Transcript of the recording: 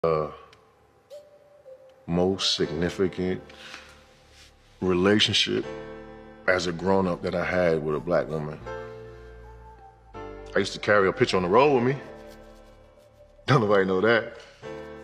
Most significant relationship as a grown-up that I had with a black woman. I used to carry a picture on the road with me. Don't nobody know that.